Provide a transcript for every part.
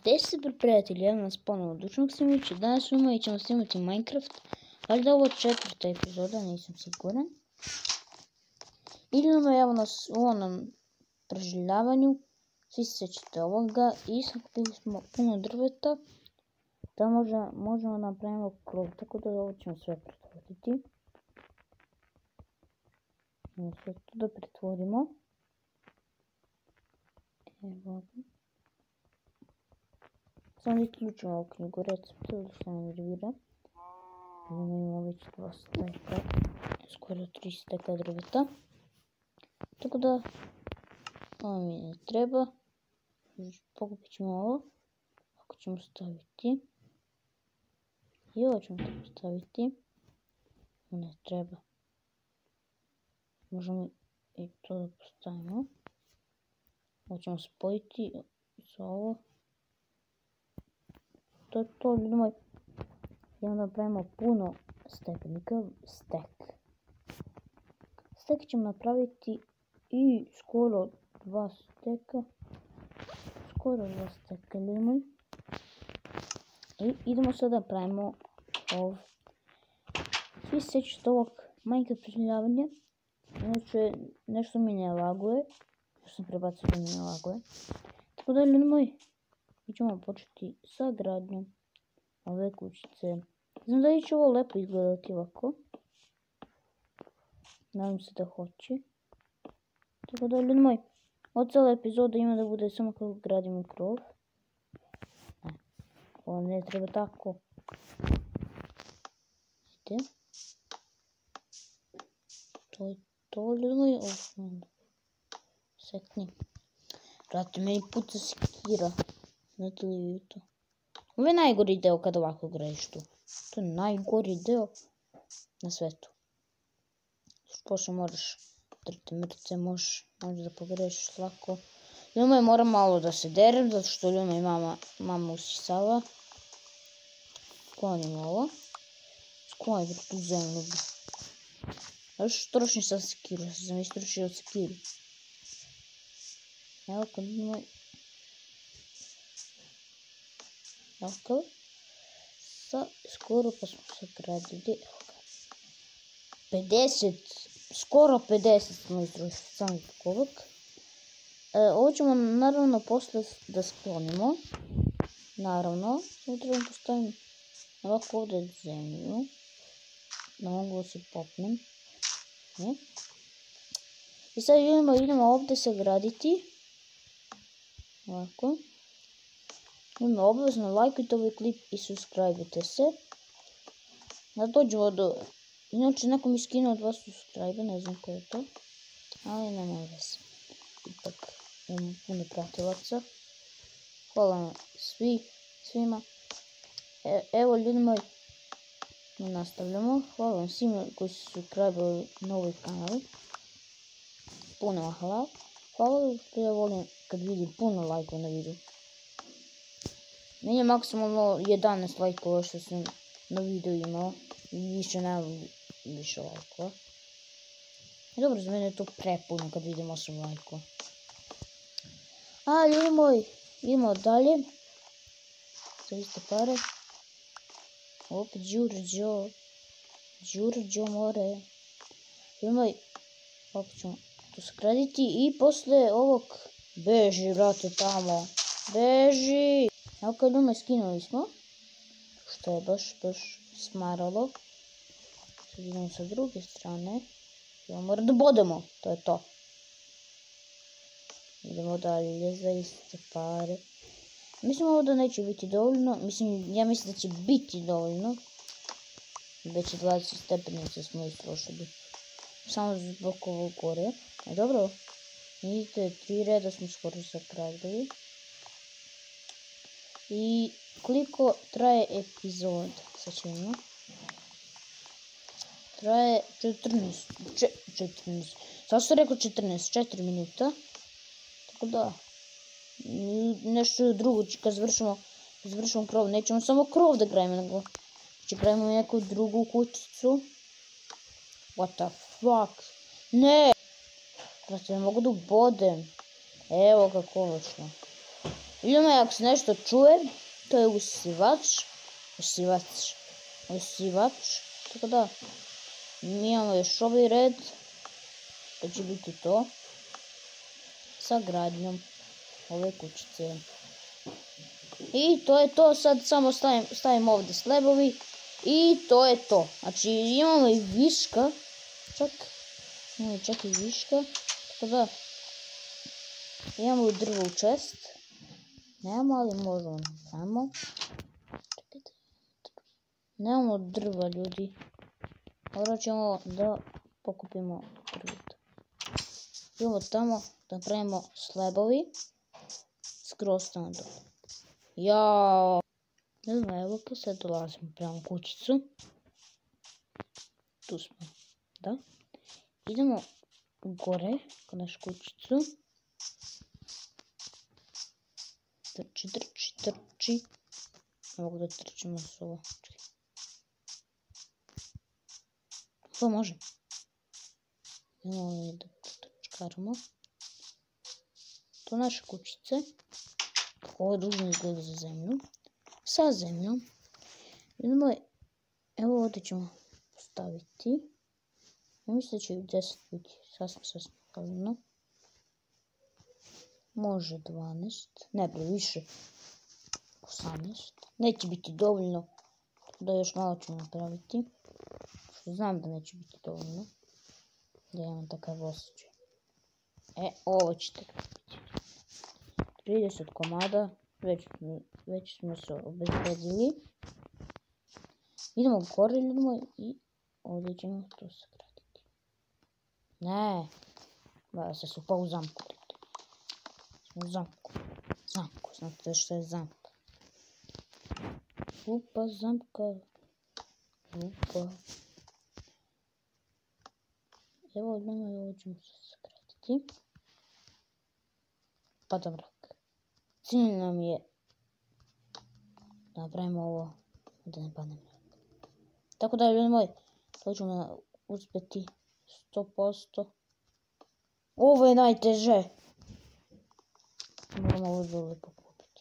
Те си при приятели, аз нас поновно Дучнак Симичи. Днес и ćemo snimati Minecraft. Valjda ovo 4. epizoda, nisam siguran. Idemo evo nas u onom preživljavanju. Svi se sjećate ovoga i sakupili smo puno drveta. Da možemo napravimo krov, tako da ovo ćemo sve pretvoriti. Sve to da pretvorimo. Evo. Samo isključimo ovu knjigu recepta, da se ne nervira. Imamo već 2 steka, skoro 3 steka drveta. Tako da, ovo mi ne treba. Pokupit ćemo ovo. Ako ćemo staviti. I ovo ćemo tako staviti. Ne treba. Možemo i to da postavimo. Ovo ćemo spojiti sa ovo. To je to, ljudi moji. I onda pravimo puno stepenika. Stek ćemo napraviti i skoro 2 steka. Ljudi moji. I idemo sada da pravimo ovo. Svi se sjećate ovog Minecraft preživljavanja. Inače, nešto mi ne laguje. Još sam prebacio da mi ne laguje. Tako da, ljudi moji, mi ćemo početi sa gradnjom ove kućice. Znam da će ovo lepo izgledati ovako. Nadam se da hoće. Tako da, ljudi moji, od cijela epizoda ima da bude samo kako gradimo krov. Ovo ne treba tako. Vidite. To je to, ljudi moji. Sekni. Brate, meni puca sekira. Znate li vi to? Ovo je najgori deo kada ovako gradiš tu. To je najgori deo na svetu. Pošto moraš drti mrce, možeš da pogrešiš lako. Ljuma je moram malo da se derem, zato što Ljuma i mama usisava. Sklonimo ovo. Sklonimo tu zemlju. Još trošim sa sekiru, sam istrošio sekiru. Evo kad moj... Evo skoro pa smo se gradili. 50, skoro 50 smo istrošili sam ovog. Ovo ćemo naravno posle da sklonimo. Naravno, samo trebamo postaviti ovako ovdje zemlju. Da mogu da se popnem. I sad idemo ovdje se graditi. Ovako. Obavezno lajkujte ovaj klip i subscribe-ite se. Da dođemo do... Inače, neko mi skinuo 2 subscribe, ne znam ko je to. Ali nema veze. Ipak imamo puno pratilaca. Hvala vam svima. Evo, ljudi moji, nastavljamo. Hvala vam svima koji su subscribe-ali na ovoj kanali. Puno vam hvala. Hvala što ja volim kad vidim puno lajkova na videu. Meni je maksimalno 11 lajkova što sam na videu imao. Više nemam više lajkova. Dobro, za mene je to prepuno kad vidim 8 lajkova. A, ljudi moji, idemo dalje. Za iste pare. Opet Đurđo more. Ljudi moji, opet ćemo to skraditi i posle ovog beži, brate, tamo. Beži! Evo kad Ljuma skinuli smo. Što je baš smaralo. Sad idemo sa druge strane. Moramo da bodemo. To je to. Idemo dalje za iste pare. Mislim ovo da neće biti dovoljno. Ja mislim da će biti dovoljno. Već 20 stepenica smo istrošili. Samo zbog ovog gore. Dobro. Vidite, 3 reda smo skoro sakradili. I koliko traje epizod? Sad ćemo. Traje 14. Sad sam rekao 14, 4 minuta. Tako da, nešto drugo kad završimo krov. Nećemo samo krov da gradimo, nego će gradimo neku drugu kućicu. What the fuck? Ne! Brate, ne mogu da ubodem. Evo ga konačno. Idemo, ako se nešto čuje, to je usivač, tako da mi imamo još ovaj red, to će biti to, sa gradnjom ove kućice. I to je to, sad samo stavim ovdje slebovi i to je to. Znači imamo i viška, čak i viška, tako da imamo drvo u čest. Nemamo, ali možemo. Nemamo drva, ljudi. Morat ćemo da pokupimo drveta. Idemo tamo da pravimo slebovi. Skroz tamo dole. Jao. Ne znam, evo pa sad dolazimo prema kućicu. Tu smo. Da. Idemo gore kod našu kućicu. Trči. Ne mogu da trčimo s ovo. To može. Idemo da trčkaramo. To naše kućice. Ovo dužno izgleda za zemlju. Sa zemljom. Idemo, evo ovdje ćemo postaviti. Ja mislim da će 10 biti sasvim dovoljno. Može 12. Ne, previše. 18. Neće biti dovoljno. Da još malo ćemo napraviti. Znam da neće biti dovoljno. Da imam takav osjećaj. Ovo će tek biti. 30 komada. Već smo se obezbedili. Idemo gore, ljudimo, i ovdje ćemo to sagraditi. Ne. Da se su pa u zamku. U zamku. Znate što je zamka. Zamka. Evo odmah i ovo ćemo se sagraditi. Pada mrak. Cilj nam je da napravimo ovo da ne padne mrak. Tako da, ljudi moji, to ćemo uspjeti 100%. Ovo je najteže. Moramo ovo dole pokupiti.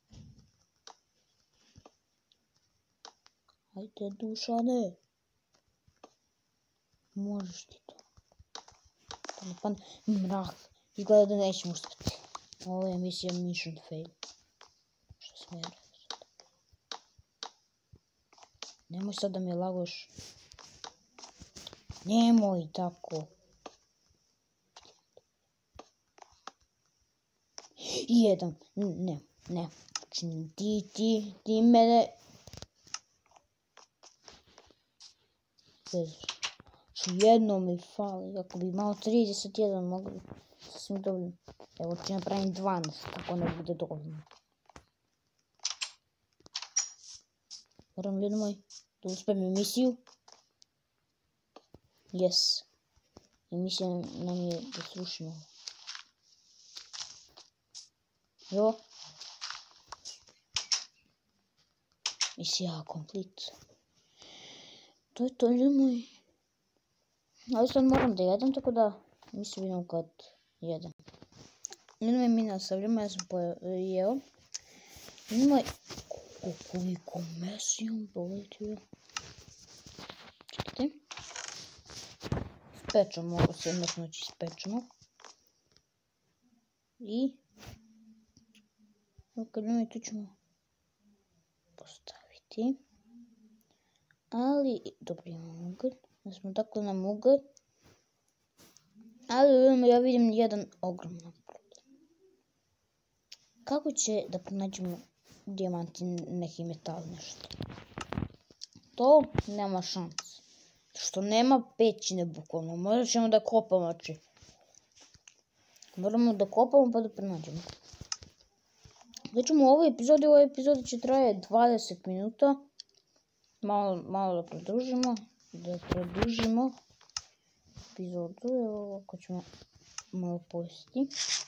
Ajde, Dušane. Možeš ti to. Da ne padne mrak. Izgleda da nećemo uspjeti. Ovo je emisija Mission Fail. Što sam ja rekao sad? Nemoj sad da mi lagoš. Nemoj tako. Jedan. Ne. Znači ti mene. Jedno mi fali. Ako bi imao 31 mogli. Sasvim dovoljno. Evo ću napravim 12, tako ne bude dovoljno. Moram, ljudi moji, da uspijem emisiju. Yes. Emisija nam je da srušimo. Evo. Misija complete. To je to, ljudi moji. Ali sad moram da jedem, tako da mi se vidimo kad jedem. Idemo mi nastavljamo, ja sam pojeo. Idemo koliko mesa imam poletio. Čekajte. Spečemo, ovo se mesnoći spečemo. I kad imamo tu ćemo postaviti. Ali, dobro imamo ugalj. Da smo tako nam ugalj. Ali ja vidim jedan ogroman problem. Kako će da pronađemo dijamanti, neki metal, nešto? To nema šanse. Što nema pećine, bukvalno. Morat ćemo da kopamo, znači. Moramo da kopamo pa da pronađemo. Znači u ovoj epizodi će traje 20 minuta. Malo da produžimo. Epizodu, evo ovako ćemo malo pojesti.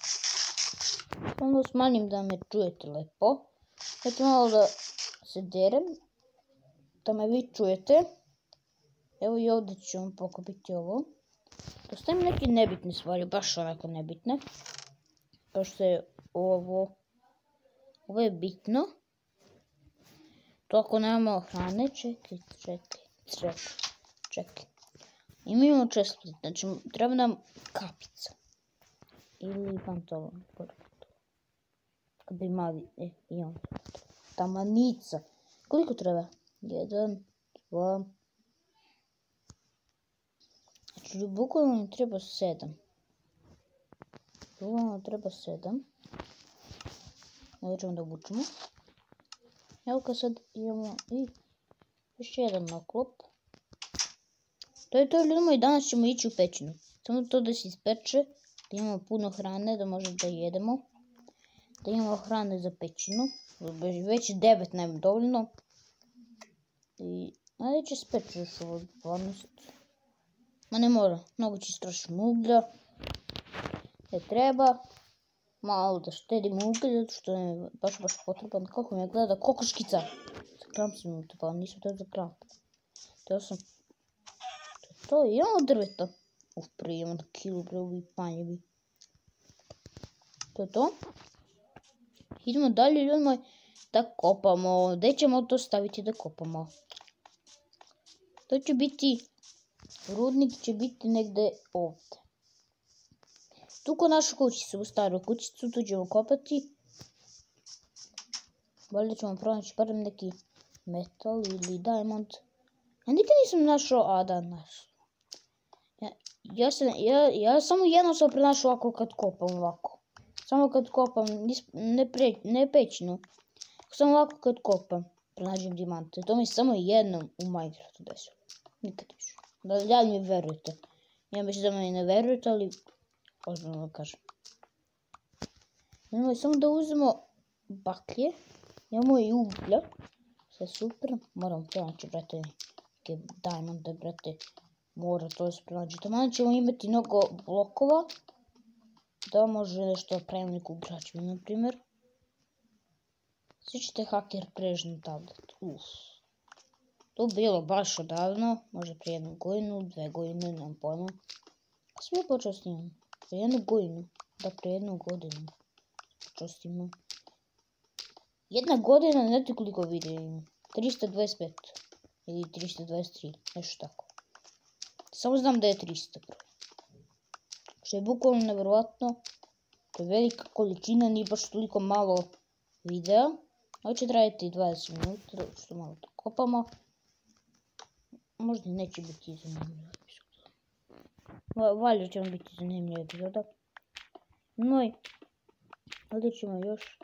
Samo smanjim da me čujete lepo. Znači malo da se derem, da me vi čujete. Evo i ovdje ću vam pokupiti ovo. Ostavim neke nebitne stvari, baš onako nebitne. Kao što je ovo. Ovo je bitno. To ako nemamo hrane, čekaj. I mi imamo chestplate, znači treba nam kapica. Ili pantalon. Kad bi imali, imamo. Tamanica. Koliko treba? 1, 2. Znači, bukvalno nam treba 7. Ovo ćemo da obučemo. Evo kad sad imamo i još jedan oklop. To je to, ljudi moji, danas ćemo ići u pećinu. Samo to da se ispeče, da imamo puno hrane, da možemo da jedemo. Da imamo hrane za pećinu. Već 9 nema dovoljno. I ajde će speći još ovo 12. Ma ne mora, mnogo će istrošiti uglja. Ne treba. Malo da štedimo uglj, zato što je baš potreban. Kako me gleda kokoškica. Za kram sam im to, pa nisam to za kram. To sam... To je imamo drveta. Prije imamo da kilu, ovi panjevi. To je to. Idemo dalje, ljudi moji, da kopamo. Gdje ćemo to staviti da kopamo? To će biti... Rudnik će biti negdje ovdje. Tu kod našu kućicu, u staru kućicu, tu ćemo kopati. Valjda ćemo pronaći barem neki metal ili diamond. Ja nikad nisam našao, da našao. Ja samo jedno sam pronašao ovako kad kopam ovako. Samo kad kopam, ne pećinu. Samo ovako kad kopam, pronađem dijamante. To mi samo jednom u Minecraftu desilo. Nikad više. Da li mi verujete? Ja mislim da me ne verujete, ali... Ozbiljno da kažem. Imamo samo da uzmemo baklje. Imamo i uglja. Sve super. Moramo pronaći, brate, neke diamonde, brate. Mora to se pronaći. Tamo ćemo imati mnogo blokova. Da može nešto pravim neku građevinu, na primjer. Sjećate haker prežni tablet. To bilo baš odavno. Možda prije 1 godinu, 2 godine, nemam pojma. Sam ja počeo snimam. Prije 1 godinu. Da, prije 1 godinu. Počeo snimam. 1 godina, ne znate koliko videa imam. 325. Ili 323. Nešto tako. Samo znam da je 300. Što je bukvalno nevjerovatno. To je velika količina, nije baš toliko malo videa. Ovo će trajati 20 minuta, što malo to kopamo. Možda neće biti zanimljiva epizoda. Valjda će vam biti zanimljiva epizoda. No i ovdje ćemo još...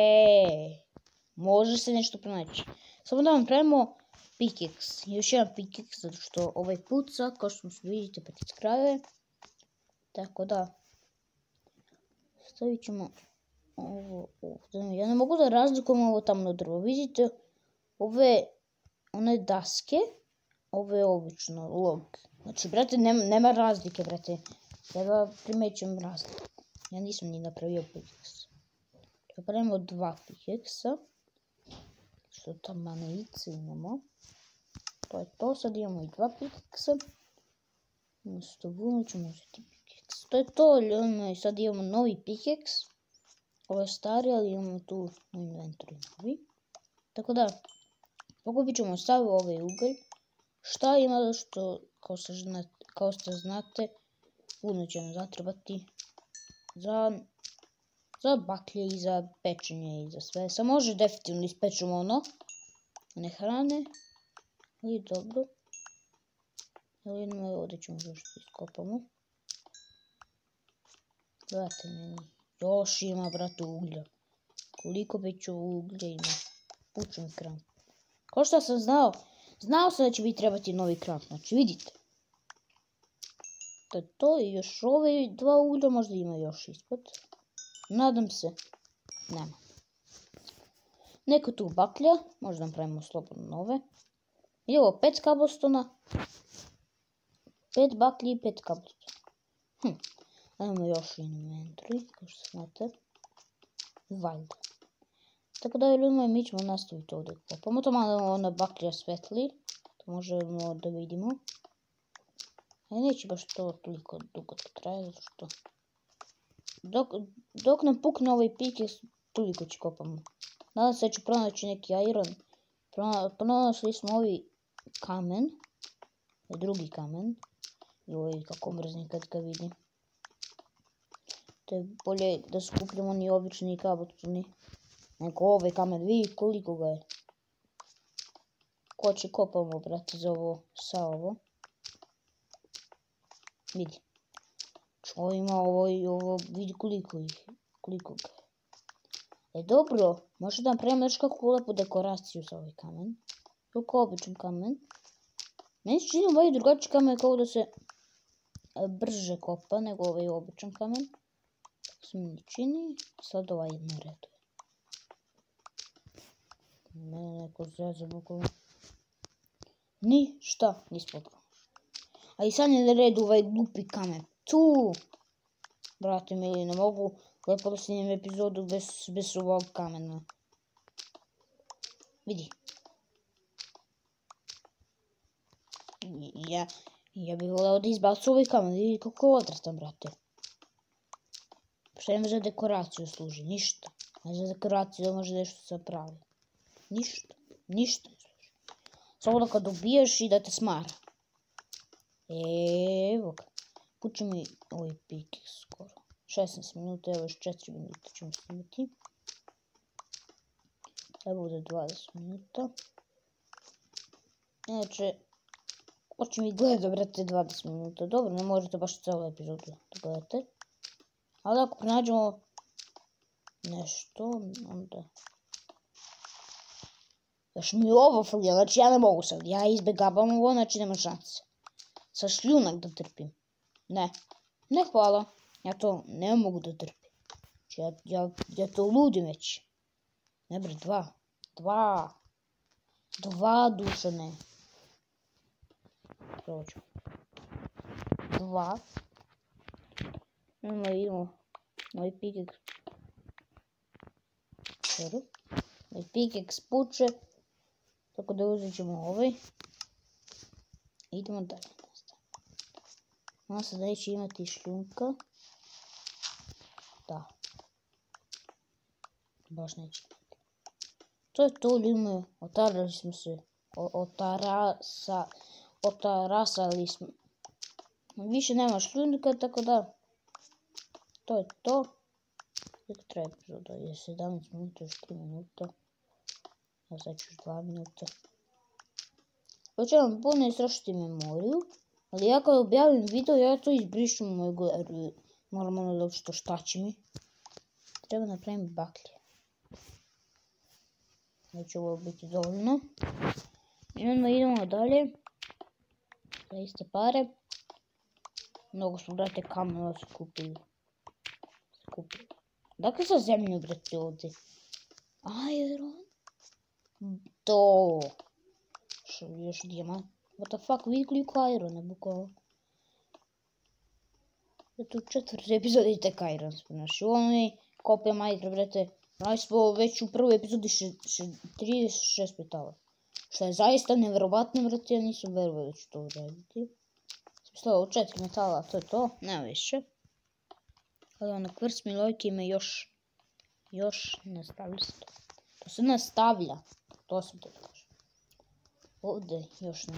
Može se nešto pronaći. Samo da vam pravimo pickaxe. Još jedan pickaxe, zato što ovaj puca, kao što vidite, petit krajeve. Tako da, stavit ćemo ovo ovdje. Ja ne mogu da razlikujem ovo tamno drvo. Vidite, one daske, ovo je obično log. Znači, brate, nema razlike, brate. Ja da primećujem razliku. Ja nisam ni napravio pickaxe. Ja pravimo 2 pickaxa. Što tamo na ice imamo. To je to, sad imamo i 2 pickaxa. Umjesto vuna ćemo uzeti pickaxe. To je to, ljudi, sad imamo novi pickaxe. Ovo je stari, ali imamo tu u inventoru novi. Tako da, pokupit ćemo sav ovaj ugalj. Šta ima što, kao što znate, puno će nam zatrebati za baklje i za pečenje i za sve. Samo može definitivno ispečemo one hrane. Ali dobro. Evo jednom ovdje ćemo još iskopamo. Gledajte meni. Još ima, brate, uglja. Koliko već uglja ima. Pučem kran. Kao što sam znao sam da će mi trebati novi kran. Znači, vidite. To je još ove 2 uglja, možda ima još ispod. Nadam se. Nema. Neko tu baklja. Možda nam pravimo slobodno nove. I ovo 5 kabostona. 5 baklji i 5 kabostona. Imamo još inventory, kao što znate. Valjda. Tako da, ljudi moji, mi ćemo nastaviti ovdje kopamo. To malo ona baklja svetli. To možemo da vidimo. Neće baš to toliko dugo traje, zato što... Dok nam pukne ovaj pickaxe, toliko će kopamo. Nadam se da ću pronaći neki iron. Pronašli smo ovi kamen. Drugi kamen. Joj, kako mrzim kad ga vidim. To je bolje da skupljamo ni obični kabotuni. Nego ovaj kamen, vidi koliko ga je. Ko će kopamo, brate, za ovo, sa ovo. Vidi. Čo ima ovo i ovo, vidi koliko ga je. Dobro, možda da napravim još kakvu lepu dekoraciju za ovaj kamen. Kako običan kamen. Meni se čini ovaj drugačiji kamen kao da se brže kopa nego ovaj običan kamen. Tako se mi čini. Sad ovaj na redu. Mene neko zraza bukvalno. Ništa nismo dobro. A i sad je na redu ovaj glupi kamen. Tu! Brate mili, ne mogu lepo da snimim epizodu bez ovog kamena. Vidi. Ja bih voleo da izbacu ovaj kamen. Vidi kako je odrastan, brate. Šta ima za dekoraciju služi? Ništa. A za dekoraciju da može nešto se pravi. Ništa ne služi. Samo da kad dobiješ i da te smara. Evo ga. Pući mi ovaj pik skoro. 16 minuta, evo još 4 minuta ćemo snimati. Evo bude 20 minuta. Inače, hoće mi gleda, brate, 20 minuta. Dobro, ne možete baš cijelu epizodu da gledate. Ali ako pronađemo nešto, onda... Još mi ovo falio, znači ja ne mogu sad. Ja izbjegavam ovo, znači nema šanse. Sa šljunak da trpim. Ne hvala. Ja to ne mogu da trpim. Ja to ludim već. Ne bre, dva dušane. Prođu. 2. Idemo. Moj pikek. Moj pikek spuče. Tako da uzet ćemo ovaj. Idemo dalje. Ona sad neće imati šljunka. Da. Baš neće imati. To je to, ljudima. Otarali smo se. Otarasali smo. Više nema šljunka, tako da. To je to. Kako treba epizoda? Je 17 minuta, još 3 minuta. A sad ću još 2 minuta. Hoće vam puno istrošiti memoriju. Ali ja kad objavim video, ja to izbrišem u moju galeriju. Normalno da što šta će mi. Treba napravim baklje. Neće ovo biti dovoljno. I onda idemo dalje. Za iste pare. Mnogo smo, brate, kamena skupili. Dakle sa zemlju, brate, ovdje. Iron. To. Još dijamant. What the fuck, vidi koliko irona, bukvalno. Eto u 4. epizodi tek iron smo našli. Ovo mi kopija Minecraft, brate. Našli smo već u prvoj epizodi 36 metala. Što je zaista nevjerovatno, brate, ja nisam verovao da ću to uraditi. Stavio 4 metala, to je to, nema više. Ali ono, kvrs mi lojke ima još nastavlja se to. To se nastavlja, to sam te kažem. Ovdje još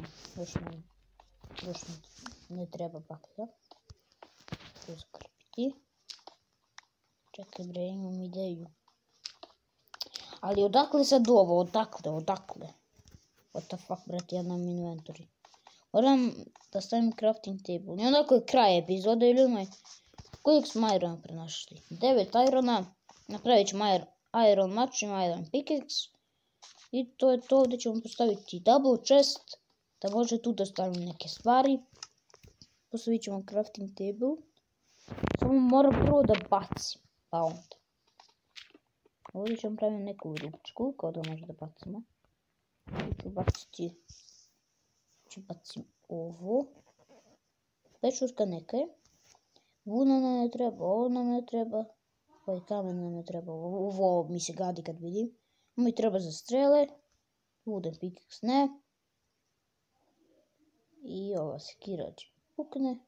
ne treba baklja. To zakrpiti. Čekaj bre, imam ideju. Ali odakle sad ovo, odakle? What the fuck, brate, ja nam inventory. Moram da stavim crafting table. I onda ako je kraj epizode ili onaj, koliko smo irona prenašli? 9 irona. Napravit ćemo iron mač i iron pickaxe. I to je to, ovdje ćemo postaviti double chest, da može tu da stavimo neke stvari. Postavit ćemo crafting table. Samo moram prvo da bacim, pa onda. Ovdje ćemo praviti neku ručku, kao da može da bacimo. Ću bacim ovo. Pečurka neka je. Vuna nam ne treba, ovo nam ne treba. Ovaj kamen nam ne treba, ovo mi se gadi kad vidim. Mi treba za strele. Wooden pickaxe ne. I ova sekira će pukne.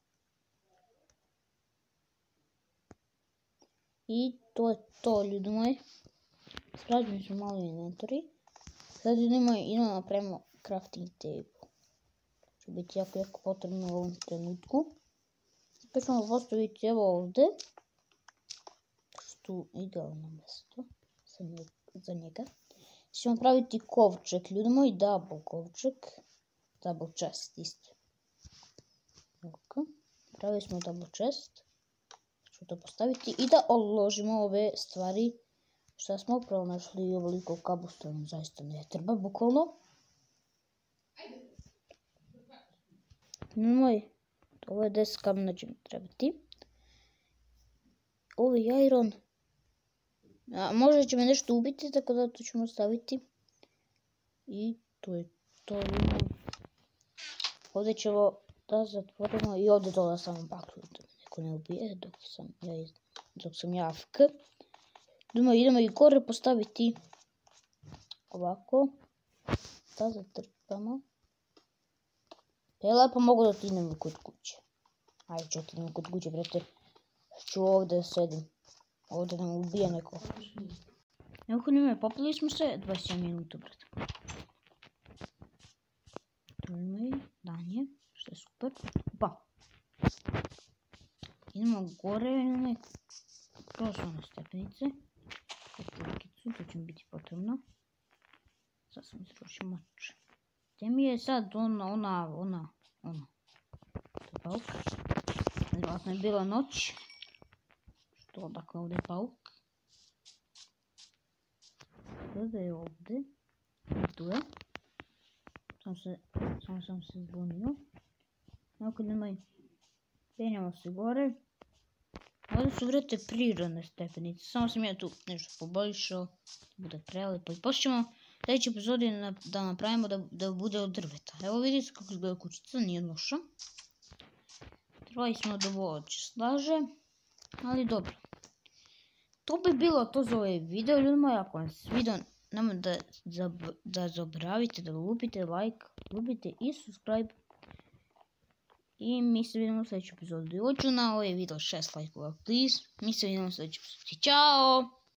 I to je to, ljudi moji. Skrađeni smo mali inventori. Sad idemo napravimo crafting table. Će biti jako potrebno u ovom trenutku. Opet ćemo postaviti evo ovdje. Tu idealno mjesto za njega. Ćemo praviti kovčeg, ljudi moji, double kovčeg. Double chest isto. Pravili smo double chest. Ćemo to postaviti i da odložimo ove stvari što smo upravo našli ovoliko cobblestone. Zaista ne treba, bukvalno. Nemoj, ovo je 10 kamena će mi trebati. Ovo je iron. Možda će me nešto ubiti, tako da to ćemo staviti. I to je to. Ovdje ćemo da zatvorimo i ovdje dole samo baklu da me neko ne ubije dok sam ja AFK. Idemo i gore postaviti ovako. Da zatrpamo. Je lepo mogu da otiđemo kod kuće. Ajde ću otiđemo kod kuće, brate. Ću ovdje sedim. Ovdje nam ubije neko. Evo nime, popili smo se 27 minuta, brate. Tu ima i danje, što je super. Pa. Idemo gore, kroz one stepenice. To će mi biti potrebno. Sad sam izrušio mač. Gdje mi je sad ona. To je pauk. Vjerojatno je bila noć. Što dakle ovdje je pauk. Gdje je ovdje? Tu je. Samo sam se zbunio. Evo kad nemoj. Penjamo se gore. Ovdje su vrete prirodne stepenice. Samo sam ja tu nešto poboljšao. Bude prelepo. I počnemo sljedeći epizodi da napravimo da bude od drveta. Evo vidite kako izgleda kućica, nije loša. Trebali smo da ovo slaže. Ali dobro. To bi bilo to za ovaj video, ljudi moji. Ako vam se video, nemoj da zaboravite da lupite like, lupite i subscribe. I mi se vidimo u sljedećem epizodu. Hoću na ovaj video 6 lajkova, please. Mi se vidimo u sljedećem epizodu. Ćao!